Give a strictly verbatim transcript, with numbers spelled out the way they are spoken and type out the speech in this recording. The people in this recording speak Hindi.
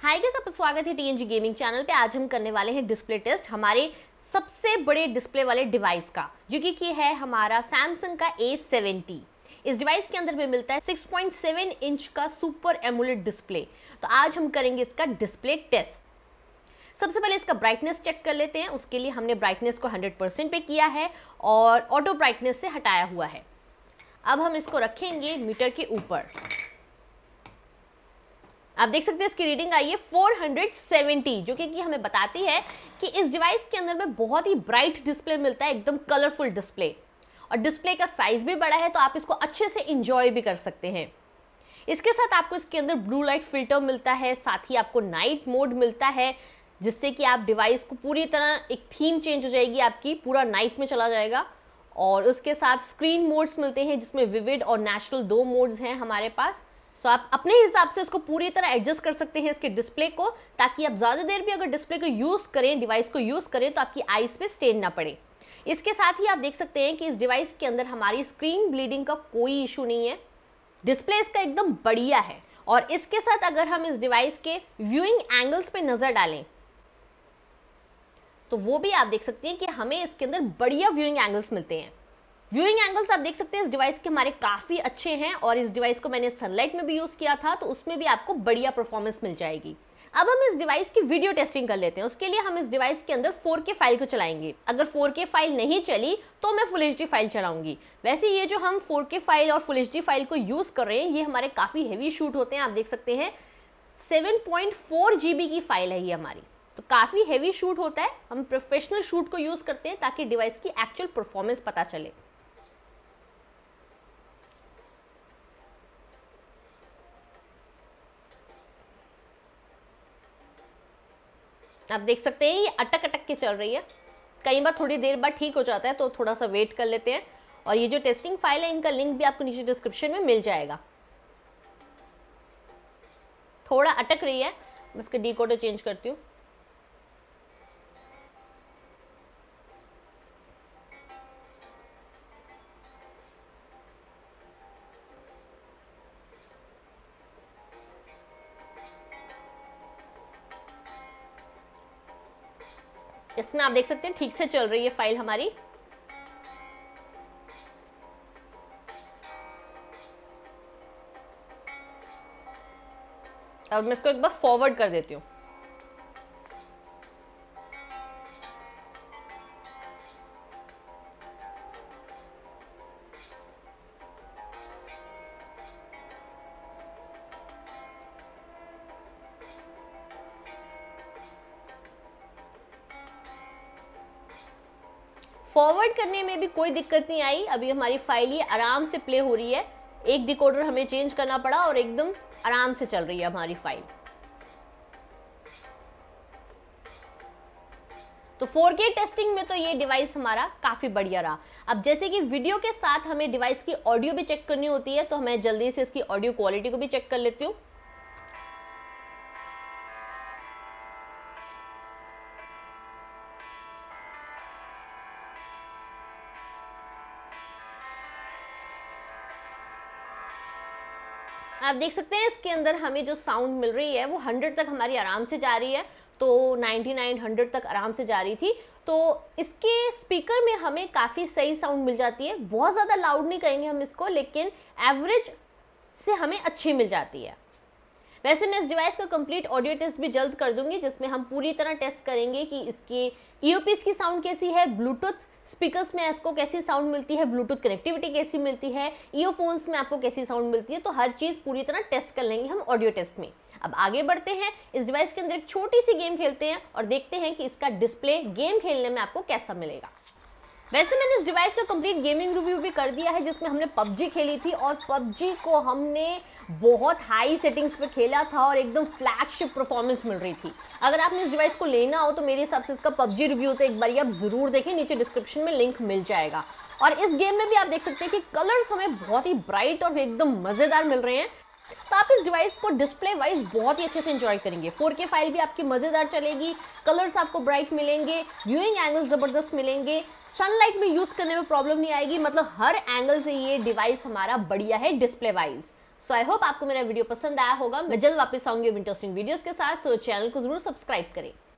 हाय गाइस, आपका स्वागत है टीएनजी गेमिंग चैनल पे। आज हम करने वाले हैं डिस्प्ले टेस्ट हमारे सबसे बड़े डिस्प्ले वाले डिवाइस का, जो कि, कि है हमारा सैमसंग का ए सेवेंटी। इस डिवाइस के अंदर में मिलता है सिक्स पॉइंट सेवन इंच का सुपर एमोलेड डिस्प्ले। तो आज हम करेंगे इसका डिस्प्ले टेस्ट। सबसे पहले इसका ब्राइटनेस चेक कर लेते हैं। उसके लिए हमने ब्राइटनेस को हंड्रेड परसेंट पे किया है और ऑटो ब्राइटनेस से हटाया हुआ है। अब हम इसको रखेंगे मीटर के ऊपर। आप देख सकते हैं इसकी रीडिंग आई है फोर हंड्रेड सेवेंटी, जो कि, कि हमें बताती है कि इस डिवाइस के अंदर में बहुत ही ब्राइट डिस्प्ले मिलता है, एकदम कलरफुल डिस्प्ले। और डिस्प्ले का साइज भी बड़ा है, तो आप इसको अच्छे से इंजॉय भी कर सकते हैं। इसके साथ आपको इसके अंदर ब्लू लाइट फिल्टर मिलता है, साथ ही आपको नाइट मोड मिलता है, जिससे कि आप डिवाइस को पूरी तरह एक थीम चेंज हो जाएगी आपकी, पूरा नाइट में चला जाएगा। और उसके साथ स्क्रीन मोड्स मिलते हैं, जिसमें विविड और नेचुरल दो मोड्स हैं हमारे पास। सो so, आप अपने हिसाब से इसको पूरी तरह एडजस्ट कर सकते हैं इसके डिस्प्ले को, ताकि आप ज़्यादा देर भी अगर डिस्प्ले को यूज़ करें, डिवाइस को यूज़ करें, तो आपकी आईज पे स्टेन ना पड़े। इसके साथ ही आप देख सकते हैं कि इस डिवाइस के अंदर हमारी स्क्रीन ब्लीडिंग का कोई इशू नहीं है। डिस्प्ले इसका एकदम बढ़िया है। और इसके साथ अगर हम इस डिवाइस के व्यूइंग एंगल्स पे नज़र डालें, तो वो भी आप देख सकते हैं कि हमें इसके अंदर बढ़िया व्यूइंग एंगल्स मिलते हैं। व्यूइंग एंगल्स आप देख सकते हैं इस डिवाइस के हमारे काफ़ी अच्छे हैं, और इस डिवाइस को मैंने सनलाइट में भी यूज़ किया था, तो उसमें भी आपको बढ़िया परफॉर्मेंस मिल जाएगी। अब हम इस डिवाइस की वीडियो टेस्टिंग कर लेते हैं। उसके लिए हम इस डिवाइस के अंदर फोर के फाइल को चलाएंगे। अगर फोर के फाइल नहीं चली तो मैं फुल एच डी फाइल चलाऊंगी। वैसे ये जो हम फोर के फाइल और फुल एच डी फाइल को यूज़ कर रहे हैं, ये हमारे काफ़ी हैवी शूट होते हैं। आप देख सकते हैं seven point four G B की फाइल है ये हमारी, तो काफ़ी हैवी शूट होता है। हम प्रोफेशनल शूट को यूज़ करते हैं ताकि डिवाइस की एक्चुअल परफॉर्मेंस पता चले। आप देख सकते हैं ये अटक अटक के चल रही है। कई बार थोड़ी देर बाद ठीक हो जाता है, तो थोड़ा सा वेट कर लेते हैं। और ये जो टेस्टिंग फाइल है, इनका लिंक भी आपको नीचे डिस्क्रिप्शन में मिल जाएगा। थोड़ा अटक रही है, मैं इसका डीकोडर चेंज करती हूँ। इसमें आप देख सकते हैं ठीक से चल रही है फाइल हमारी। अब मैं इसको एक बार फॉरवर्ड कर देती हूँ। फॉरवर्ड करने में भी कोई दिक्कत नहीं आई। अभी हमारी फाइल ये आराम से प्ले हो रही है। एक डिकोडर हमें चेंज करना पड़ा और एकदम आराम से चल रही है हमारी फाइल। तो फोर के टेस्टिंग में तो ये डिवाइस हमारा काफ़ी बढ़िया रहा। अब जैसे कि वीडियो के साथ हमें डिवाइस की ऑडियो भी चेक करनी होती है, तो मैं जल्दी से इसकी ऑडियो क्वालिटी को भी चेक कर लेती हूँ। आप देख सकते हैं इसके अंदर हमें जो साउंड मिल रही है वो हंड्रेड तक हमारी आराम से जा रही है, तो नाइन्टी नाइन हंड्रेड तक आराम से जा रही थी। तो इसके स्पीकर में हमें काफ़ी सही साउंड मिल जाती है। बहुत ज़्यादा लाउड नहीं कहेंगे हम इसको, लेकिन एवरेज से हमें अच्छी मिल जाती है। वैसे मैं इस डिवाइस का कंप्लीट ऑडियो टेस्ट भी जल्द कर दूंगी, जिसमें हम पूरी तरह टेस्ट करेंगे कि इसकी ईयरपीस की साउंड कैसी है, ब्लूटूथ स्पीकर्स में आपको कैसी साउंड मिलती है, ब्लूटूथ कनेक्टिविटी कैसी मिलती है, ईयरफोन्स में आपको कैसी साउंड मिलती है। तो हर चीज़ पूरी तरह टेस्ट कर लेंगे हम ऑडियो टेस्ट में। अब आगे बढ़ते हैं, इस डिवाइस के अंदर एक छोटी सी गेम खेलते हैं और देखते हैं कि इसका डिस्प्ले गेम खेलने में आपको कैसा मिलेगा। वैसे मैंने इस डिवाइस का कंप्लीट गेमिंग रिव्यू भी कर दिया है, जिसमें हमने पबजी खेली थी, और पबजी को हमने बहुत हाई सेटिंग्स पे खेला था और एकदम फ्लैगशिप परफॉर्मेंस मिल रही थी। अगर आपने इस डिवाइस को लेना हो तो मेरे हिसाब से इसका पबजी रिव्यू तो एक बार आप जरूर देखें, नीचे डिस्क्रिप्शन में लिंक मिल जाएगा। और इस गेम में भी आप देख सकते हैं कि कलर्स हमें बहुत ही ब्राइट और एकदम मज़ेदार मिल रहे हैं। तो आप इस डिवाइस को डिस्प्ले वाइज बहुत ही अच्छे से एंजॉय करेंगे। फोर के फाइल भी आपकी मज़ेदार चलेगी, कलर्स आपको ब्राइट मिलेंगे, व्यूइंग एंगल्स ज़बरदस्त मिलेंगे, सनलाइट में यूज़ करने में प्रॉब्लम नहीं आएगी। मतलब हर एंगल से ये डिवाइस हमारा बढ़िया है display wise. So I hope आपको मेरा वीडियो पसंद आया होगा। मैं जल्द वापस आऊंगी इंटरेस्टिंग वीडियोस के साथ, सो चैनल को जरूर सब्सक्राइब करें।